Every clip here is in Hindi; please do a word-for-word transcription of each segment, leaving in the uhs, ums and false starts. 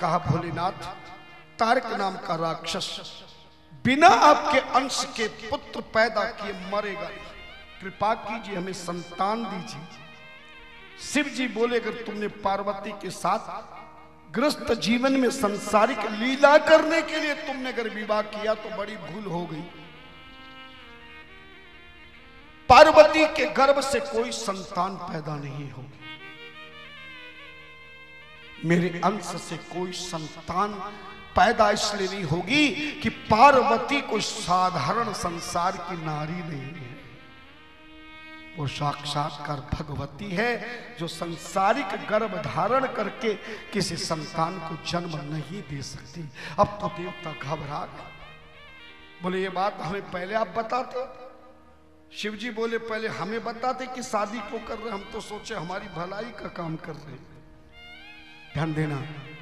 कहा भोलेनाथ, तारक नाम का राक्षस बिना आपके अंश के पुत्र पैदा किए मरेगा, कृपा कीजिए हमें संतान दीजिए। शिव जी बोले, अगर तुमने पार्वती के साथ ग्रस्त जीवन में संसारिक लीला करने के लिए तुमने अगर विवाह किया तो बड़ी भूल हो गई। पार्वती के गर्भ से कोई संतान पैदा नहीं होगी, मेरे अंश से कोई संतान पैदा इसलिए नहीं होगी कि पार्वती कोई साधारण संसार की नारी नहीं है, वो साक्षात्कार भगवती है जो संसारिक गर्भ धारण करके किसी संतान को जन्म नहीं दे सकती। अब तो देवता घबरा गए, बोले ये बात हमें पहले आप बताते। शिव जी बोले, पहले हमें बताते कि शादी क्यों कर रहे, हम तो सोचे हमारी भलाई का काम कर रहे। ध्यान देना,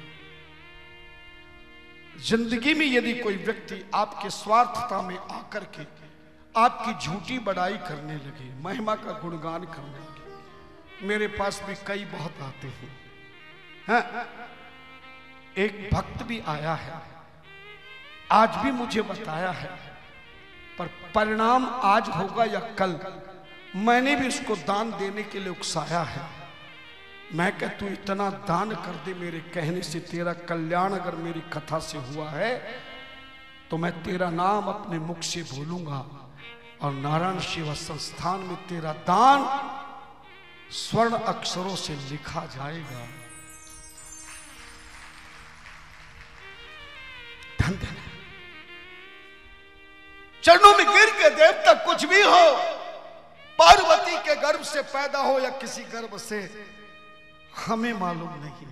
जिंदगी में यदि कोई व्यक्ति आपके स्वार्थता में आकर के आपकी झूठी बड़ाई करने लगे, महिमा का गुणगान करने लगे, मेरे पास भी कई बहुत आते हैं। हाँ? एक भक्त भी आया है, आज भी मुझे बताया है, पर परिणाम आज होगा या कल, मैंने भी उसको दान देने के लिए उकसाया है। मैं कह तू इतना दान कर दे, मेरे कहने से तेरा कल्याण अगर मेरी कथा से हुआ है तो मैं तेरा नाम अपने मुख से बोलूंगा और नारायण सेवा संस्थान में तेरा दान स्वर्ण अक्षरों से लिखा जाएगा। धन धन चरणों में गिर के देवता कुछ भी हो, पार्वती के गर्भ से पैदा हो या किसी गर्भ से, हमें मालूम नहीं,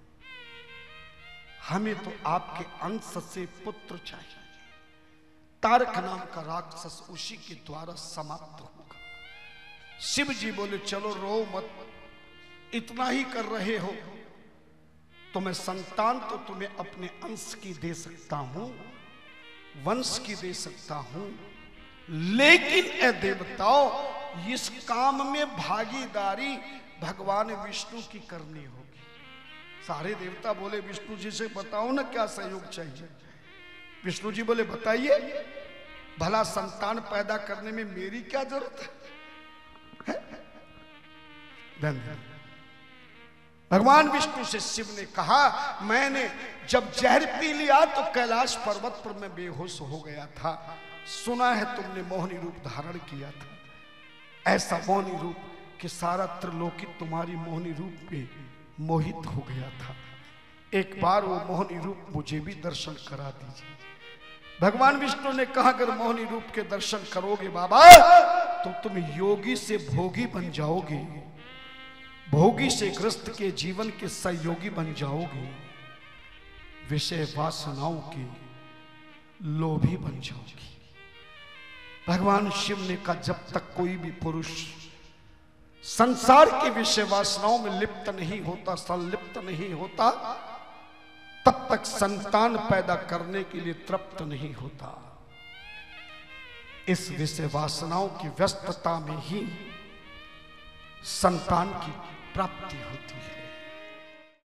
हमें तो आपके अंश से पुत्र चाहिए। तारक नाम का राक्षस उसी के द्वारा समाप्त होगा। शिव जी बोले, चलो रो मत, इतना ही कर रहे हो तो मैं संतान तो तुम्हें अपने अंश की दे सकता हूं, वंश की दे सकता हूं, लेकिन ए देवताओं इस काम में भागीदारी भगवान विष्णु की करनी होगी। सारे देवता बोले, विष्णु जी से बताओ ना क्या सहयोग चाहिए। विष्णु जी बोले, बताइए, भला संतान पैदा करने में मेरी क्या जरूरत है, है? धन्यवाद। भगवान विष्णु से शिव ने कहा, मैंने जब जहर पी लिया तो कैलाश पर्वत पर मैं बेहोश हो गया था, सुना है तुमने मोहिनी रूप धारण किया था, ऐसा मोहिनी रूप कि सारा त्रिलोकी तुम्हारी मोहिनी रूप पे मोहित हो गया था, एक बार वो मोहिनी रूप मुझे भी दर्शन करा दीजिए। भगवान विष्णु ने कहा, अगर मोहिनी रूप के दर्शन करोगे बाबा तो तुम योगी से भोगी बन जाओगे, भोगी से ग्रस्त के जीवन के सहयोगी बन जाओगे, विषय वासनाओं के लोभी बन जाओगे। भगवान शिव ने कहा, जब तक कोई भी पुरुष संसार के विषय वासनाओं में लिप्त नहीं होता, संलिप्त नहीं होता, तब तक संतान पैदा करने के लिए तृप्त नहीं होता। इस विषय वासनाओं की व्यस्तता में ही संतान की प्राप्ति होती है।